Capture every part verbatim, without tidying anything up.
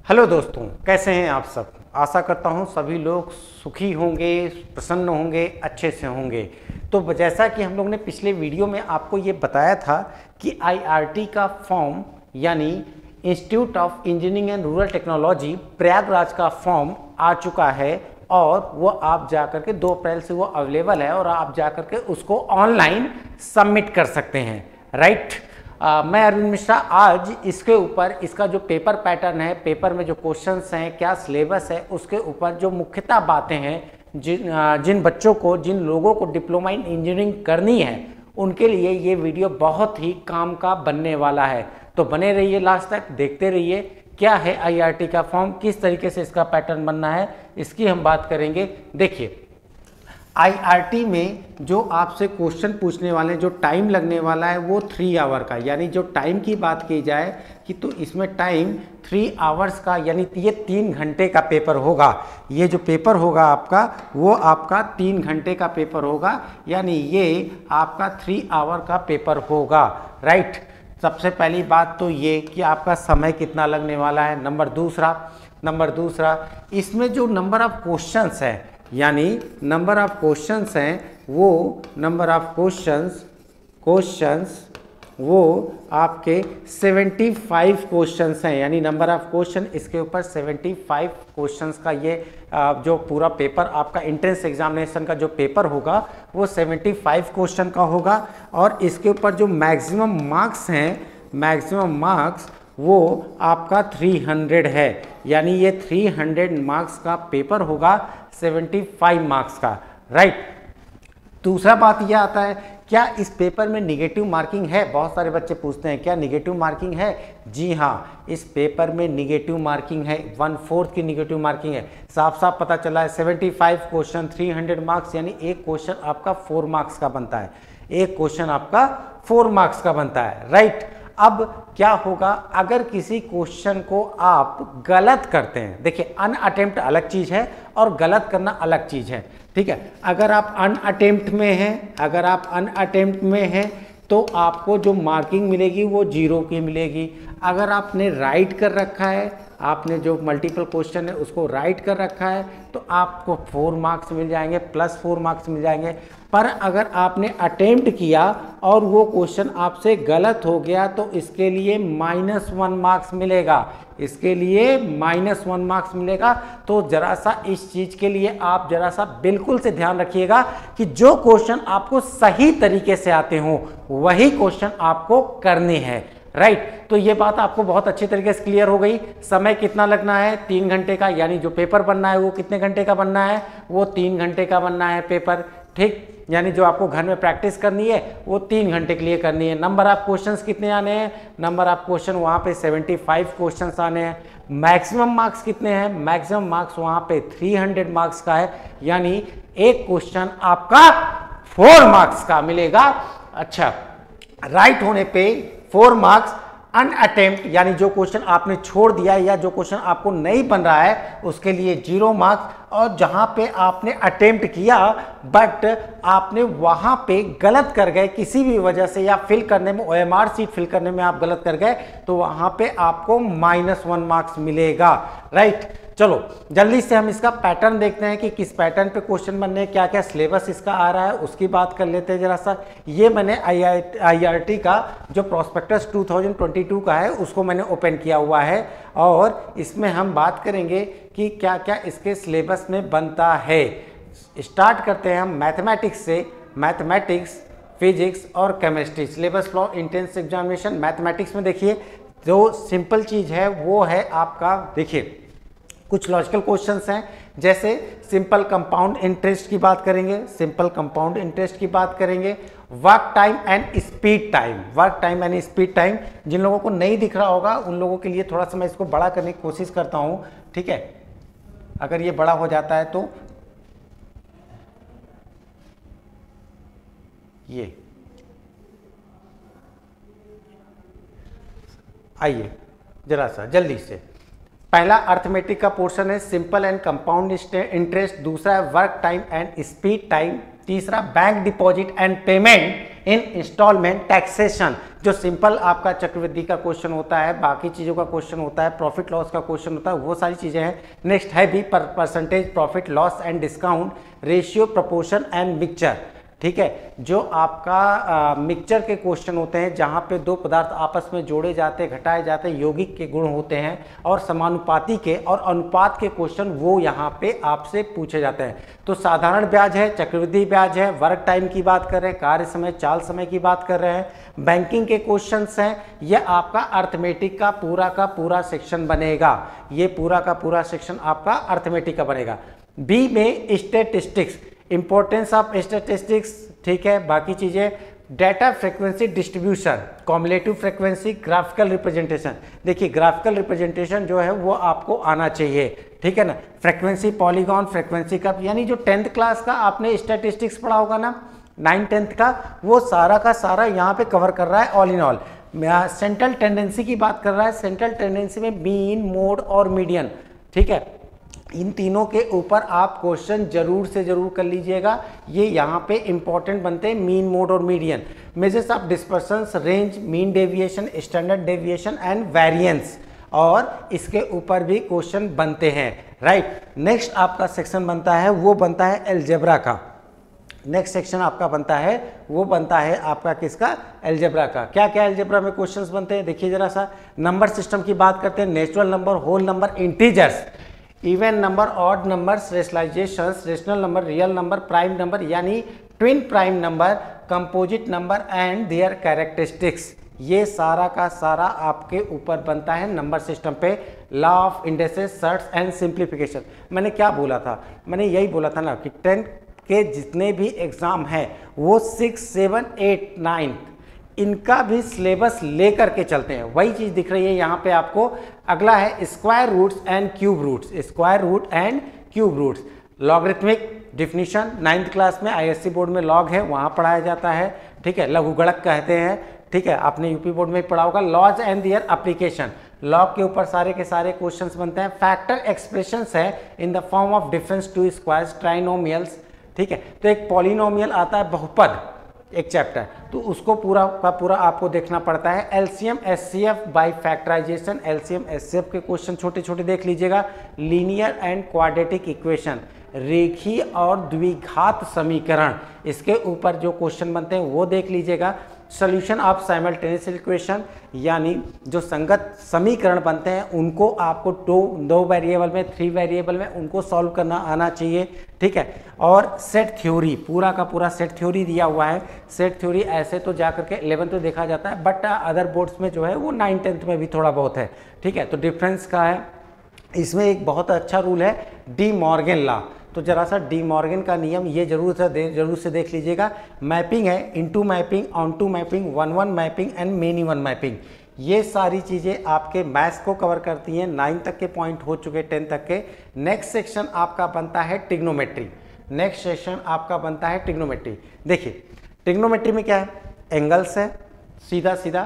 Hello दोस्तों, कैसे हैं आप सब। आशा करता हूं सभी लोग सुखी होंगे, प्रसन्न होंगे, अच्छे से होंगे। तो जैसा कि हम लोग ने पिछले वीडियो में आपको ये बताया था कि आईआरटी का फॉर्म यानी institute of engineering and rural technology Prayagraj का फॉर्म आ चुका है और वो आप जा कर के दो अप्रैल से वो अवेलेबल है और आप जा कर के उसको ऑनलाइन सबमिट कर सकते हैं। राइट। Uh, मैं अरविंद मिश्रा आज इसके ऊपर इसका जो पेपर पैटर्न है, पेपर में जो क्वेश्चंस हैं, क्या सिलेबस है, उसके ऊपर जो मुख्यतः बातें हैं जिन uh, जिन बच्चों को, जिन लोगों को डिप्लोमा इन इंजीनियरिंग करनी है उनके लिए ये वीडियो बहुत ही काम का बनने वाला है। तो बने रहिए, लास्ट तक देखते रहिए। क्या है आईआरटी का फॉर्म, किस तरीके से इसका पैटर्न बनना है, इसकी हम बात करेंगे। देखिए, आईआरटी में जो आपसे क्वेश्चन पूछने वाले, जो टाइम लगने वाला है वो थ्री आवर का, यानी जो टाइम की बात की जाए कि तो इसमें टाइम थ्री आवर्स का, यानी ये तीन घंटे का पेपर होगा। ये जो पेपर होगा आपका वो आपका तीन घंटे का पेपर होगा, यानी ये आपका थ्री आवर का पेपर होगा। राइट। सबसे पहली बात तो ये कि आपका समय कितना लगने वाला है। नंबर दूसरा नंबर दूसरा इसमें जो नंबर ऑफ क्वेश्चंस है, यानी नंबर ऑफ क्वेश्चंस हैं वो नंबर ऑफ क्वेश्चंस क्वेश्चंस वो आपके पचहत्तर क्वेश्चंस हैं, यानी नंबर ऑफ क्वेश्चन इसके ऊपर पचहत्तर क्वेश्चंस का ये जो पूरा पेपर आपका एंट्रेंस एग्जामिनेशन का जो पेपर होगा वो पचहत्तर क्वेश्चन का होगा। और इसके ऊपर जो मैक्सिमम मार्क्स हैं, मैक्सिमम मार्क्स वो आपका तीन सौ है, यानी ये तीन सौ मार्क्स का पेपर होगा, पचहत्तर मार्क्स का। राइट। दूसरा बात यह आता है, क्या इस पेपर में निगेटिव मार्किंग है। बहुत सारे बच्चे पूछते हैं क्या निगेटिव मार्किंग है। जी हाँ, इस पेपर में निगेटिव मार्किंग है, वन फोर्थ की निगेटिव मार्किंग है। साफ साफ पता चला है पचहत्तर क्वेश्चन तीन सौ मार्क्स, यानी एक क्वेश्चन आपका फोर मार्क्स का बनता है, एक क्वेश्चन आपका फोर मार्क्स का बनता है। राइट। अब क्या होगा अगर किसी क्वेश्चन को आप गलत करते हैं। देखिए, अन अटेम्प्ट अलग चीज है और गलत करना अलग चीज है। ठीक है, अगर आप अन अटेम्प्ट में हैं अगर आप अन अटेम्प्ट में हैं तो आपको जो मार्किंग मिलेगी वो जीरो की मिलेगी। अगर आपने राइट कर रखा है, आपने जो मल्टीपल क्वेश्चन है उसको राइट कर रखा है तो आपको फोर मार्क्स मिल जाएंगे, प्लस फोर मार्क्स मिल जाएंगे। पर अगर आपने अटेम्प्ट किया और वो क्वेश्चन आपसे गलत हो गया तो इसके लिए माइनस वन मार्क्स मिलेगा, इसके लिए माइनस वन मार्क्स मिलेगा। तो जरा सा इस चीज के लिए आप जरा सा बिल्कुल से ध्यान रखिएगा कि जो क्वेश्चन आपको सही तरीके से आते हो वही क्वेश्चन आपको करने हैं। Right right. तो ये बात आपको बहुत अच्छी तरीके से क्लियर हो गई। समय कितना लगना है, तीन घंटे का, यानी जो पेपर बनना है वो कितने घंटे का बनना है, वो तीन घंटे का बनना है पेपर। ठीक, यानी जो आपको घर में प्रैक्टिस करनी है वो तीन घंटे के लिए करनी है। नंबर ऑफ क्वेश्चंस कितने आने हैं, नंबर ऑफ क्वेश्चन वहाँ पे पचहत्तर क्वेश्चंस आने हैं। मैक्सिमम मार्क्स कितने हैं, मैक्सिमम मार्क्स वहाँ पे तीन सौ मार्क्स का है, यानी एक क्वेश्चन आपका फोर मार्क्स का मिलेगा। अच्छा, राइट होने पे फोर मार्क्स, अन अटेम्प्ट यानी जो क्वेश्चन आपने छोड़ दिया या जो क्वेश्चन आपको नहीं बन रहा है उसके लिए जीरो मार्क्स। और जहां पे आपने अटेम्प्ट किया बट आपने वहां पे गलत कर गए किसी भी वजह से, या फिल करने में, ओएमआर सीट फिल करने में आप गलत कर गए तो वहां पे आपको माइनस वन मार्क्स मिलेगा। राइट। चलो जल्दी से हम इसका पैटर्न देखते हैं कि किस पैटर्न पे क्वेश्चन बनने, क्या क्या सिलेबस इसका आ रहा है उसकी बात कर लेते हैं जरा सा। ये मैंने आईआरटी का जो प्रोस्पेक्टस दो हज़ार बाईस का है उसको मैंने ओपन किया हुआ है और इसमें हम बात करेंगे कि क्या क्या इसके सिलेबस में बनता है। स्टार्ट करते हैं हम मैथमेटिक्स से। मैथमेटिक्स, फिजिक्स और chemistry syllabus for entrance examination. Mathematics में देखिए जो सिंपल चीज़ है वो है आपका, देखिए कुछ लॉजिकल क्वेश्चंस हैं, जैसे सिंपल कंपाउंड इंटरेस्ट की बात करेंगे, सिंपल कंपाउंड इंटरेस्ट की बात करेंगे। Work time and speed time, work time and speed time जिन लोगों को नहीं दिख रहा होगा उन लोगों के लिए थोड़ा सा मैं इसको बड़ा करने की कोशिश करता हूं। ठीक है, अगर ये बड़ा हो जाता है तो ये आइए जरा सा जल्दी से। पहला अर्थमेटिक का पोर्शन है सिंपल एंड कंपाउंड इंटरेस्ट, दूसरा है work time and speed time, तीसरा bank deposit and payment, in installment taxation, जो सिंपल आपका चक्रवृद्धि का क्वेश्चन होता है, बाकी चीज़ों का क्वेश्चन होता है, प्रॉफिट लॉस का क्वेश्चन होता है, वो सारी चीज़ें हैं। नेक्स्ट है भी percentage profit loss and discount, ratio, proportion and mixture, ठीक है, जो आपका मिक्सचर के क्वेश्चन होते हैं जहाँ पे दो पदार्थ आपस में जोड़े जाते हैं, घटाए जाते हैं, यौगिक के गुण होते हैं, और समानुपाती के और अनुपात के क्वेश्चन वो यहाँ पे आपसे पूछे जाते हैं। तो साधारण ब्याज है, चक्रवृद्धि ब्याज है, वर्क टाइम की बात कर रहे हैं, कार्य समय, चाल समय की बात कर रहे हैं, बैंकिंग के क्वेश्चंस हैं, ये आपका अर्थमेटिक का पूरा का पूरा सेक्शन बनेगा, ये पूरा का पूरा सेक्शन आपका अर्थमेटिक का बनेगा। बी में स्टैटिस्टिक्स, इंपॉर्टेंस ऑफ स्टैटिस्टिक्स, ठीक है, बाकी चीजें, data frequency distribution, cumulative frequency, graphical representation. देखिए ग्राफिकल रिप्रेजेंटेशन जो है वो आपको आना चाहिए, ठीक है ना, फ्रीक्वेंसी पॉलीगॉन, फ्रीक्वेंसी कर्व, यानी जो टेंथ क्लास का आपने स्टैटिस्टिक्स पढ़ा होगा ना, नाइन टेंथ का, वो सारा का सारा यहाँ पे कवर कर रहा है all in all. Central tendency की बात कर रहा है, सेंट्रल टेंडेंसी में मीन, मोड और मीडियन, ठीक है, इन तीनों के ऊपर आप क्वेश्चन जरूर से जरूर कर लीजिएगा, ये यहाँ पे इंपॉर्टेंट बनते हैं, मीन, मोड और median. Measures of dispersions, range, mean deviation, standard deviation and variance, और इसके ऊपर भी क्वेश्चन बनते हैं, राइट। नेक्स्ट आपका सेक्शन बनता है, वो बनता है अलजेब्रा का। नेक्स्ट सेक्शन आपका बनता है, वो बनता है आपका किसका, अलजेब्रा का। क्या क्या अलजेब्रा में क्वेश्चंस बनते हैं, देखिए जरा सा। नंबर सिस्टम की बात करते हैं, natural number, whole number, integers, even number, odd numbers, rationalizations, rational number, real number, prime number यानी twin prime number, composite number and their characteristics, ये सारा का सारा आपके ऊपर बनता है नंबर सिस्टम पे। Law of indices, surds and simplification. मैंने क्या बोला था, मैंने यही बोला था ना कि टेंथ के जितने भी एग्जाम हैं वो सिक्स सेवन एट नाइन इनका भी सिलेबस लेकर के चलते हैं, वही चीज दिख रही है यहाँ पे आपको। अगला है square roots and cube roots, square root and cube roots, logarithmic definition, ninth class में आईएससी बोर्ड में लॉग है, वहाँ पढ़ाया जाता है, ठीक है, लघुगणक कहते हैं, ठीक है, आपने यूपी बोर्ड में पढ़ा होगा। Laws and their application, log के ऊपर सारे के सारे क्वेश्चंस बनते हैं। फैक्टर एक्सप्रेशंस है in the form of difference two squares, trinomials, ठीक है, तो एक पॉलिनोमियल आता है बहुपद, एक चैप्टर, तो उसको पूरा का पूरा आपको देखना पड़ता है। LCM HCF by factorization, LCM HCF के क्वेश्चन छोटे छोटे देख लीजिएगा। लीनियर एंड क्वाड्रेटिक इक्वेशन, रेखीय और द्विघात समीकरण, इसके ऊपर जो क्वेश्चन बनते हैं वो देख लीजिएगा। सॉल्यूशन ऑफ साइमल्टेनियस इक्वेशन, यानी जो संगत समीकरण बनते हैं उनको आपको दो दो वेरिएबल में, थ्री वेरिएबल में उनको सॉल्व करना आना चाहिए, ठीक है। और सेट थ्योरी, पूरा का पूरा सेट थ्योरी दिया हुआ है। सेट थ्योरी ऐसे तो जा करके इलेवेंथ में देखा जाता है, बट अदर बोर्ड्स में जो है वो नाइन टेंथ में भी थोड़ा बहुत है, ठीक है। तो डिफरेंस का है, इसमें एक बहुत अच्छा रूल है डी मॉर्गन लॉ, तो जरा सा डी मॉर्गन का नियम ये जरूर से दे, जरूर से देख लीजिएगा। मैपिंग है, into mapping, onto mapping, one one mapping and many one mapping, ये सारी चीज़ें आपके मैथ्स को कवर करती हैं। नाइन तक के पॉइंट हो चुके, टेन तक के। नेक्स्ट सेक्शन आपका बनता है ट्रिग्नोमेट्री, नेक्स्ट सेक्शन आपका बनता है ट्रिग्नोमेट्री। देखिए ट्रिग्नोमेट्री में क्या है, एंगल्स है, सीधा सीधा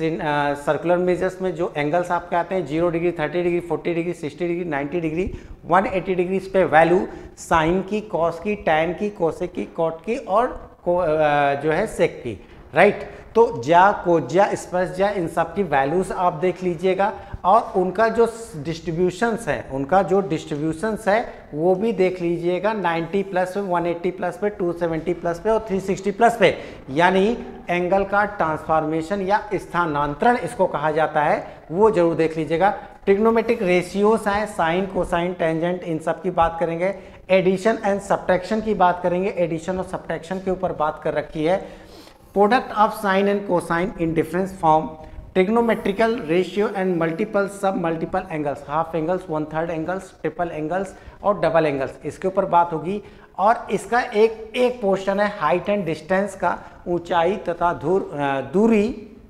सर्कुलर मेजर्स में जो एंगल्स आपके आते हैं, zero degree, thirty degree, forty degree, sixty degree, ninety degree, one eighty degree, इस पे वैल्यू साइन की, कॉस की, टैन की, कोसेक की, कॉट की और को, जो है सेक की, राइट। तो ज्या, कोज्या, स्पर्श ज्या, इन सब की वैल्यूज आप देख लीजिएगा, और उनका जो डिस्ट्रीब्यूशंस है, उनका जो डिस्ट्रीब्यूशंस है वो भी देख लीजिएगा। नाइन्टी प्लस पे, वन एटी प्लस पे, टू सेवेंटी प्लस पे और थ्री सिक्सटी प्लस पे, यानी एंगल का ट्रांसफॉर्मेशन या स्थानांतरण इसको कहा जाता है, वो जरूर देख लीजिएगा। ट्रिग्नोमेट्रिक रेशियोस हैं, साइन, कोसाइन, टेंजेंट, इन सब की बात करेंगे। एडिशन एंड सब्ट्रैक्शन की बात करेंगे, एडिशन और सब्ट्रैक्शन के ऊपर बात कर रखी है। Product of sine and cosine in difference form, trigonometrical ratio and multiple sub multiple angles, half angles, one third angles, triple angles और डबल एंगल्स, इसके ऊपर बात होगी। और इसका एक एक पोर्शन है हाइट एंड डिस्टेंस का, ऊंचाई तथा दूर दूरी,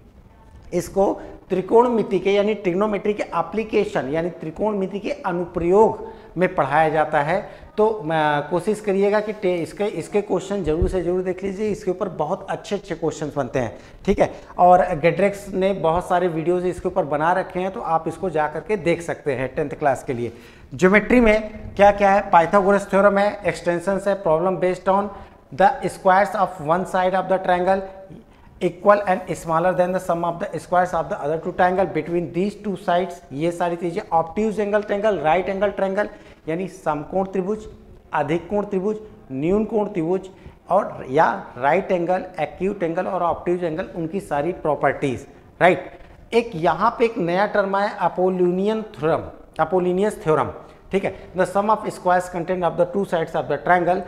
इसको त्रिकोणमिति के यानी ट्रिग्नोमेट्री के एप्लीकेशन यानी त्रिकोणमिति के अनुप्रयोग में पढ़ाया जाता है। तो कोशिश करिएगा कि इसके इसके क्वेश्चन जरूर से जरूर देख लीजिए, इसके ऊपर बहुत अच्छे अच्छे क्वेश्चंस बनते हैं, ठीक है। और गेड्रेक्स ने बहुत सारे वीडियोस इसके ऊपर बना रखे हैं, तो आप इसको जा करके देख सकते हैं टेंथ क्लास के लिए। ज्योमेट्री में क्या क्या है, पाइथागोरस थ्योरम है, एक्सटेंशंस है, problem based on the squares of one side of the triangle equal and smaller than the sum of the squares of the other two triangle between these two sides, ये सारी चीजें। Obtuse angle triangle, right angle triangle यानी समकोण त्रिभुज, अधिक कोण त्रिभुज, न्यून कोण त्रिभुज और या राइट एंगल, एक्यूट एंगल और ऑब्ट्यूज एंगल, उनकी सारी प्रॉपर्टीज, राइट। एक यहाँ पे एक नया टर्म है अपोलिनियन थ्योरम, अपोलिनियस थ्योरम, ठीक है। The sum of squares content of the two sides of the triangle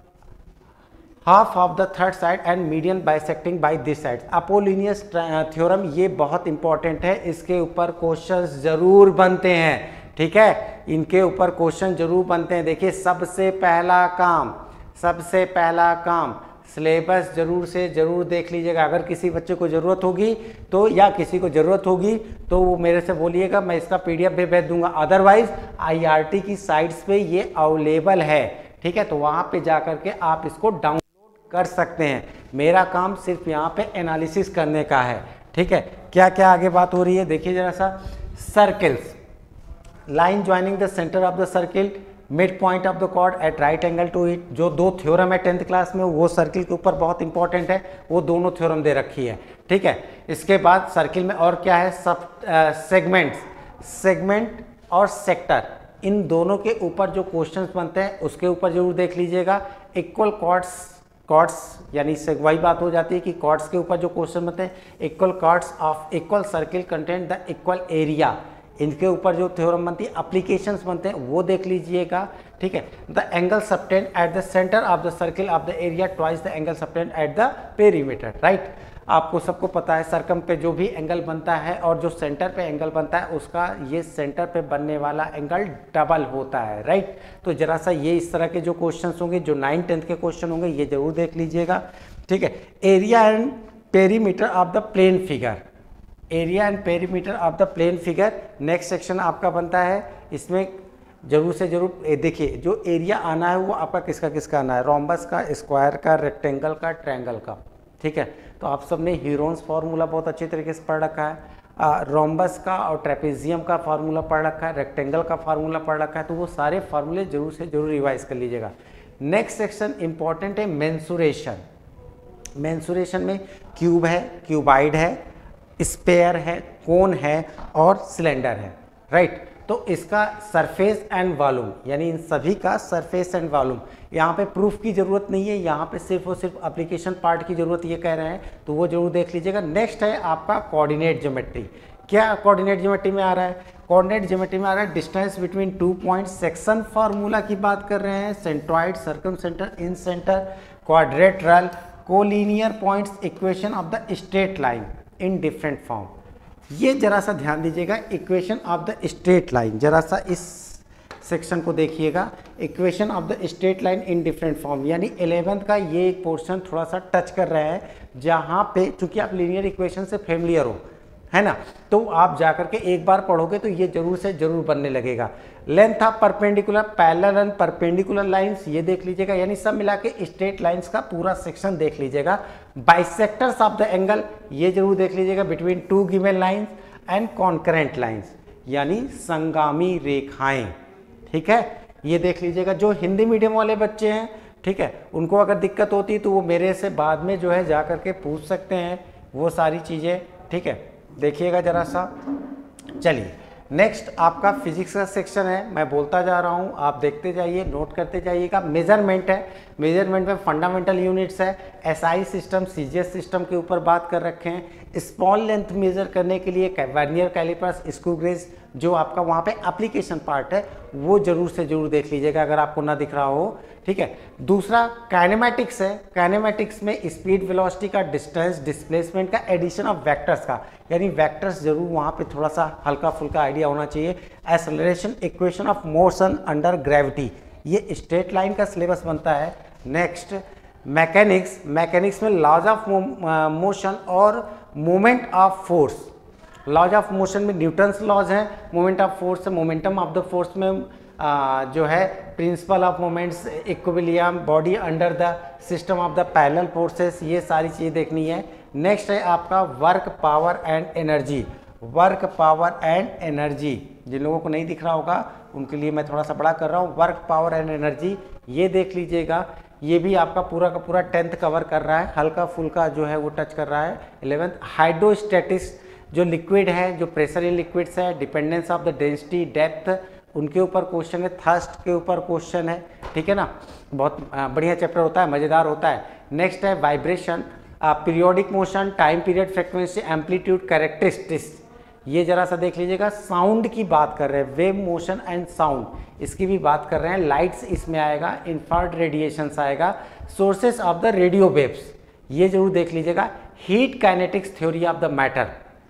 half of the third side and median bisecting by this side. Apollonius theorem ये बहुत इंपॉर्टेंट है, इसके ऊपर क्वेश्चंस जरूर बनते हैं, ठीक है, इनके ऊपर क्वेश्चन जरूर बनते हैं। देखिए सबसे पहला काम, सबसे पहला काम सिलेबस जरूर से जरूर देख लीजिएगा। अगर किसी बच्चे को ज़रूरत होगी तो या किसी को ज़रूरत होगी तो वो मेरे से बोलिएगा, मैं इसका पीडीएफ भी भेज दूंगा। अदरवाइज आईआरटी की साइट्स पे ये अवेलेबल है, ठीक है, तो वहाँ पे जा करके आप इसको डाउनलोड कर सकते हैं। मेरा काम सिर्फ यहाँ पे एनालिसिस करने का है, ठीक है। क्या क्या आगे बात हो रही है देखिए जरा सा। Circles, line joining the centre of the circle, mid point of the chord at right angle to it, जो दो थ्योरम है टेंथ क्लास में वो सर्किल के ऊपर बहुत इंपॉर्टेंट है, वो दोनों थ्योरम दे रखी है, ठीक है। इसके बाद सर्किल में और क्या है, सब सेगमेंट्स, सेगमेंट और सेक्टर, इन दोनों के ऊपर जो क्वेश्चंस बनते हैं उसके ऊपर जरूर देख लीजिएगा। इक्वल कॉर्ड्स, कॉर्ड्स यानी से वही बात हो जाती है कि कॉर्ड्स के ऊपर जो क्वेश्चन बनते हैं, equal chords of equal circle content the equal area, इनके ऊपर जो थ्योरम बनती है, एप्लीकेशंस बनते हैं, वो देख लीजिएगा, ठीक है। The angle subtended at the centre of the circle of the area twice the angle subtended at the perimeter, right. आपको सबको पता है सर्कम पे जो भी एंगल बनता है और जो सेंटर पे एंगल बनता है उसका ये सेंटर पे बनने वाला एंगल डबल होता है, राइट। तो जरा सा ये इस तरह के जो क्वेश्चंस होंगे, जो नाइन टेंथ के क्वेश्चन होंगे, ये जरूर देख लीजिएगा, ठीक है। Area and perimeter of the plane figure, area and perimeter of the plane figure next section आपका बनता है। इसमें जरूर से जरूर देखिए, जो एरिया आना है वो आपका किसका किसका आना है, रोम्बस का, स्क्वायर का, रेक्टेंगल का, ट्रायंगल का, ठीक है। तो आप सबने हीरोन्स फार्मूला बहुत अच्छी तरीके से पढ़ रखा है, रोम्बस का और ट्रेपेजियम का फार्मूला पढ़ रखा है, रेक्टेंगल का फार्मूला पढ़ रखा है, तो वो सारे फार्मूले जरूर से जरूर रिवाइज कर लीजिएगा। नेक्स्ट सेक्शन इंपॉर्टेंट है मेंसुरेशन। मेंसुरेशन में क्यूब है, क्यूबाइड है, स्पेयर है, कोन है और सिलेंडर है, राइट। तो इसका सरफेस एंड वॉल्यूम, यानी इन सभी का सरफेस एंड वॉल्यूम, यहाँ पे प्रूफ की ज़रूरत नहीं है, यहाँ पे सिर्फ और सिर्फ एप्लीकेशन पार्ट की ज़रूरत ये कह रहे हैं, तो वो जरूर देख लीजिएगा। नेक्स्ट है आपका कोऑर्डिनेट ज्योमेट्री। क्या कोऑर्डिनेट ज्योमेट्री में आ रहा है, कोऑर्डिनेट ज्योमेट्री में आ रहा है distance between two point, section formula की बात कर रहे हैं, centroid, circumcentre, incentre, quadrilateral, collinear points, equation of the straight line in different form. ये जरा सा ध्यान दीजिएगा, equation of the straight line, जरा सा इस सेक्शन को देखिएगा, equation of the straight line in different form, यानी इलेवेंथ का ये एक पोर्शन थोड़ा सा टच कर रहा है, जहाँ पे चूंकि आप लीनियर इक्वेशन से फेमिलियर हो, है ना, तो आप जाकर के एक बार पढ़ोगे तो ये जरूर से जरूर बनने लगेगा। Length of perpendicular, parallel and perpendicular lines, ये देख लीजिएगा, यानी सब मिला के स्ट्रेट लाइंस का पूरा सेक्शन देख लीजिएगा। बाइसेक्टर्स ऑफ द एंगल, ये जरूर देख लीजिएगा, between two given lines and concurrent lines, यानी संगामी रेखाएं, ठीक है, ये देख लीजिएगा। जो हिंदी मीडियम वाले बच्चे हैं, ठीक है, उनको अगर दिक्कत होती है तो वो मेरे से बाद में जो है जा करके पूछ सकते हैं वो सारी चीज़ें, ठीक है, देखिएगा जरा सा। चलिए नेक्स्ट आपका फिजिक्स का सेक्शन है, मैं बोलता जा रहा हूँ, आप देखते जाइए, नोट करते जाइएगा। मेजरमेंट है, मेजरमेंट में फंडामेंटल यूनिट्स है, एसआई सिस्टम, सीजीएस सिस्टम के ऊपर बात कर रखे हैं। स्मॉल लेंथ मेजर करने के लिए वर्नियर कैलिपर्स, स्क्रू गेज, जो आपका वहाँ पे एप्लीकेशन पार्ट है वो जरूर से जरूर देख लीजिएगा अगर आपको ना दिख रहा हो, ठीक है। दूसरा काइनेमेटिक्स है, काइनेमेटिक्स में स्पीड, वेलोसिटी का, डिस्टेंस, डिस्प्लेसमेंट का, एडिशन ऑफ वेक्टर्स का, यानी वेक्टर्स जरूर वहाँ पे थोड़ा सा हल्का फुल्का आइडिया होना चाहिए। Acceleration, equation of motion under gravity, ये स्ट्रेट लाइन का सिलेबस बनता है। नेक्स्ट मैकेनिक्स, मैकेनिक्स में लॉज ऑफ मोशन और moment of force, laws of motion में न्यूटन्स लॉज हैं, मोमेंट ऑफ फोर्स से मोमेंटम ऑफ द फोर्स में आ, जो है principle of moments, equilibrium, body under the system of the parallel forces, ये सारी चीज़ें देखनी है। नेक्स्ट है आपका work, power and energy, work, power and energy, जिन लोगों को नहीं दिख रहा होगा उनके लिए मैं थोड़ा सा बड़ा कर रहा हूँ, वर्क, पावर एंड एनर्जी, ये देख लीजिएगा। ये भी आपका पूरा का पूरा टेंथ कवर कर रहा है, हल्का फुल्का जो है वो टच कर रहा है इलेवेंथ। हाइड्रोस्टैटिक्स जो लिक्विड है, जो प्रेशर इन लिक्विड्स है, dependence of the density depth, उनके ऊपर क्वेश्चन है। थर्स्ट के ऊपर क्वेश्चन है, ठीक है ना, बहुत बढ़िया चैप्टर होता है, मज़ेदार होता है। नेक्स्ट है vibration, periodic motion, time period, frequency, amplitude, characteristics, ये जरा सा देख लीजिएगा। साउंड की बात कर रहे हैं, वेव मोशन एंड साउंड, इसकी भी बात कर रहे हैं। लाइट्स इसमें आएगा, इंफ्रारेड रेडिएशंस आएगा, sources of the radio waves, ये जरूर देख लीजिएगा। Heat kinetics, theory of the matter,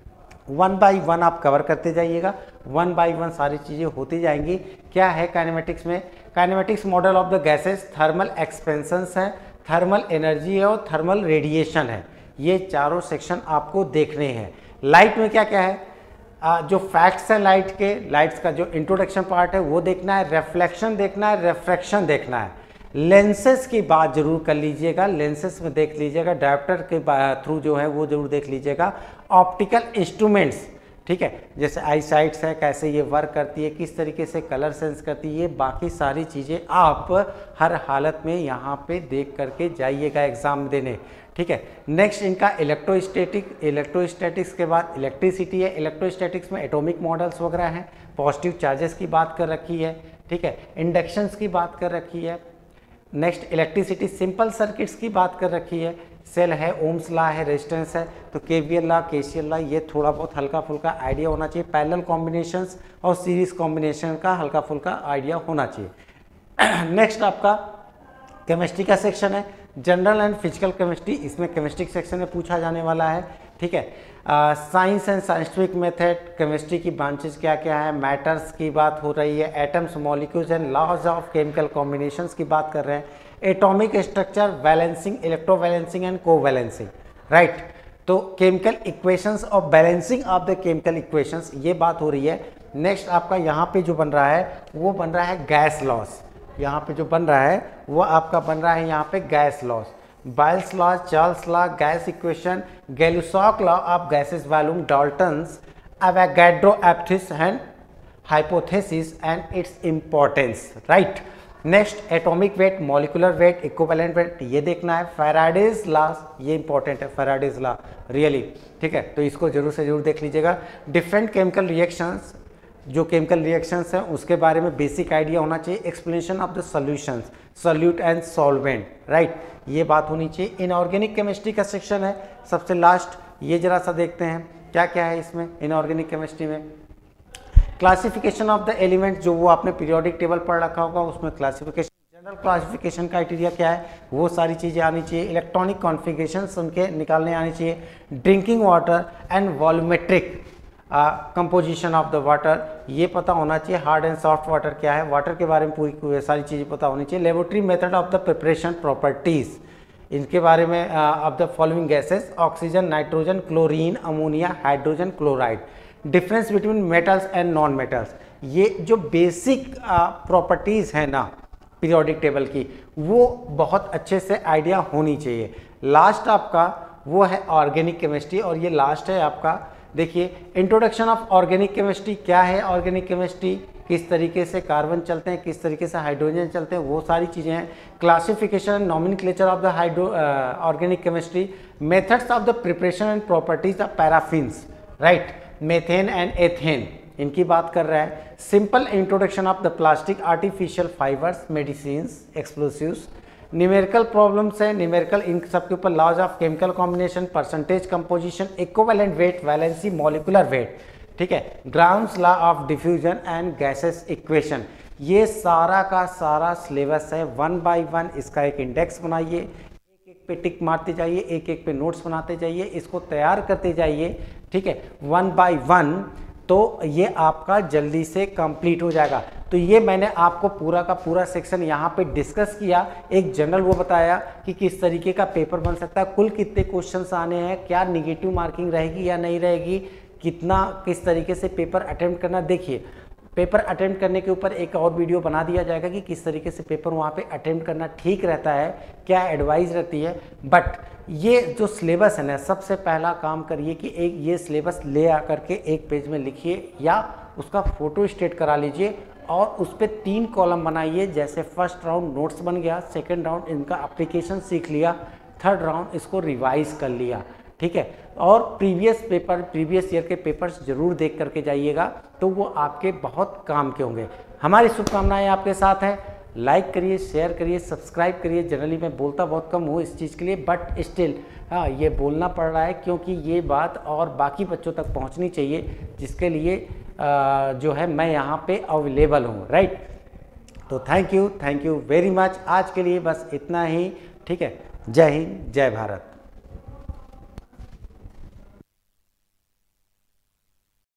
one by one आप कवर करते जाइएगा, वन बाय वन सारी चीज़ें होती जाएंगी। क्या है काइनेमेटिक्स में? Kinematics model of the gases, thermal expansions है, थर्मल एनर्जी है और थर्मल रेडिएशन है, ये चारों सेक्शन आपको देखने हैं। लाइट में क्या क्या है? आ, जो फैक्ट्स हैं लाइट के, लाइट्स का जो इंट्रोडक्शन पार्ट है वो देखना है, रिफ्लेक्शन देखना है, रिफ्रैक्शन देखना है। लेंसेस की बात जरूर कर लीजिएगा, लेंसेस में देख लीजिएगा, डायोप्टर के थ्रू जो है वो जरूर देख लीजिएगा। ऑप्टिकल इंस्ट्रूमेंट्स, ठीक है, जैसे आई साइट्स है, कैसे ये वर्क करती है, किस तरीके से कलर सेंस करती है, ये बाकी सारी चीज़ें आप हर हालत में यहाँ पे देख करके जाइएगा एग्ज़ाम देने, ठीक है। नेक्स्ट इनका इलेक्ट्रोस्टैटिक, इलेक्ट्रोस्टैटिक्स के बाद इलेक्ट्रिसिटी है। इलेक्ट्रोस्टैटिक्स में एटॉमिक मॉडल्स वगैरह हैं, पॉजिटिव चार्जेस की बात कर रखी है, ठीक है, इंडक्शंस की बात कर रखी है। नेक्स्ट इलेक्ट्रिसिटी, सिंपल सर्किट्स की बात कर रखी है, सेल है, ओम्स लॉ है, रेजिस्टेंस है, तो केवीएल लॉ, केसीएल लॉ, ये थोड़ा बहुत हल्का फुल्का आइडिया होना चाहिए। पैरेलल कॉम्बिनेशंस और सीरीज कॉम्बिनेशन का हल्का फुल्का आइडिया होना चाहिए। नेक्स्ट आपका केमिस्ट्री का सेक्शन है, जनरल एंड फिजिकल केमिस्ट्री, इसमें केमिस्ट्री सेक्शन में पूछा जाने वाला है, ठीक है। Science and scientific method, chemistry की ब्रांचेस क्या क्या है, मैटर्स की बात हो रही है, atoms, molecules and laws of chemical combinations की बात कर रहे हैं, atomic structure, balancing, electro balancing and को बैलेंसिंग, राइट। तो केमिकल इक्वेशंस और balancing of the chemical equations, ये बात हो रही है। नेक्स्ट आपका यहाँ पे जो बन रहा है वो बन रहा है गैस लॉस, यहाँ पे जो बन रहा है वो आपका बन रहा है यहाँ पे gas laws, Boyle's law, Charles law, gas equation, Gay Lussac law of gases volume, Dalton's, Avogadro एप्सिस and hypothesis and its importance, right. Next atomic weight, molecular weight, equivalent weight, ये देखना है। फैराडेज लॉ, ये इंपॉर्टेंट है, Faraday's law really, ठीक है, तो इसको जरूर से जरूर देख लीजिएगा। डिफरेंट केमिकल रिएक्शंस, जो केमिकल रिएक्शंस हैं उसके बारे में बेसिक आइडिया होना चाहिए। Explanation of the solutions, solute and solvent, right, ये बात होनी चाहिए। इनऑर्गेनिक केमिस्ट्री का सेक्शन है सबसे लास्ट, ये जरा सा देखते हैं क्या क्या है इसमें इनऑर्गेनिक केमिस्ट्री में। क्लासिफिकेशन ऑफ द एलिमेंट्स, जो वो आपने पीरियोडिक टेबल पढ़ रखा होगा उसमें क्लासिफिकेशन, जनरल क्लासिफिकेशन क्राइटेरिया क्या है वो सारी चीज़ें आनी चाहिए। इलेक्ट्रॉनिक कॉन्फ़िगरेशंस उनके निकालने आनी चाहिए। Drinking water and volumetric composition of the water, ये पता होना चाहिए। हार्ड एंड सॉफ्ट वाटर क्या है, वाटर के बारे में पूरी पूरी सारी चीज़ें पता होनी चाहिए। Laboratory method of the preparation, properties, इनके बारे में of the following gases, oxygen, nitrogen, chlorine, ammonia, hydrogen, chloride. Difference between metals and non metals, ये जो बेसिक प्रॉपर्टीज़ हैं ना पीरियोडिक टेबल की, वो बहुत अच्छे से आइडिया होनी चाहिए। लास्ट आपका वो है ऑर्गेनिक केमिस्ट्री, और ये लास्ट है आपका, देखिए इंट्रोडक्शन ऑफ ऑर्गेनिक केमिस्ट्री, क्या है ऑर्गेनिक केमिस्ट्री, किस तरीके से कार्बन चलते हैं, किस तरीके से हाइड्रोजन चलते हैं, वो सारी चीज़ें हैं। Classification, nomenclature of the hydro organic chemistry, methods of the preparation and properties of paraffins, right, methane and ethane, इनकी बात कर रहा है। Simple introduction of the plastic, artificial fibres, medicines, explosives. Numerical problems है, न्यूमेरिकल इन सब के ऊपर, laws of chemical combination, percentage composition, equivalent weight, valency, molecular weight, ठीक है, Graham's law of diffusion and gases equation, ये सारा का सारा सिलेबस है। वन बाय वन इसका एक इंडेक्स बनाइए, एक एक पे टिक मारते जाइए, एक एक पे नोट्स बनाते जाइए, इसको तैयार करते जाइए, ठीक है, वन बाय वन, तो ये आपका जल्दी से कंप्लीट हो जाएगा। तो ये मैंने आपको पूरा का पूरा सेक्शन यहाँ पे डिस्कस किया, एक जनरल वो बताया कि किस तरीके का पेपर बन सकता है, कुल कितने क्वेश्चंस आने हैं, क्या निगेटिव मार्किंग रहेगी या नहीं रहेगी, कितना किस तरीके से पेपर अटेम्प्ट करना। देखिए पेपर अटेम्प्ट करने के ऊपर एक और वीडियो बना दिया जाएगा कि किस तरीके से पेपर वहाँ पे अटेम्प्ट करना ठीक रहता है, क्या एडवाइस रहती है। बट ये जो सिलेबस है ना, सबसे पहला काम करिए कि एक ये सिलेबस ले आकर के एक पेज में लिखिए या उसका फोटो स्टेट करा लीजिए और उस पर तीन कॉलम बनाइए। जैसे फर्स्ट राउंड नोट्स बन गया, सेकेंड राउंड इनका एप्लीकेशन सीख लिया, थर्ड राउंड इसको रिवाइज कर लिया, ठीक है। और प्रीवियस पेपर, प्रीवियस ईयर के पेपर्स जरूर देख करके जाइएगा, तो वो आपके बहुत काम के होंगे। हमारी शुभकामनाएं आपके साथ हैं। लाइक करिए, शेयर करिए, सब्सक्राइब करिए। जनरली मैं बोलता बहुत कम हूँ इस चीज़ के लिए, बट स्टिल हाँ ये बोलना पड़ रहा है, क्योंकि ये बात और बाकी बच्चों तक पहुँचनी चाहिए, जिसके लिए आ, जो है मैं यहाँ पे अवेलेबल हूँ, राइट। तो thank you, thank you very much. आज के लिए बस इतना ही, ठीक है। जय हिंद, जय भारत।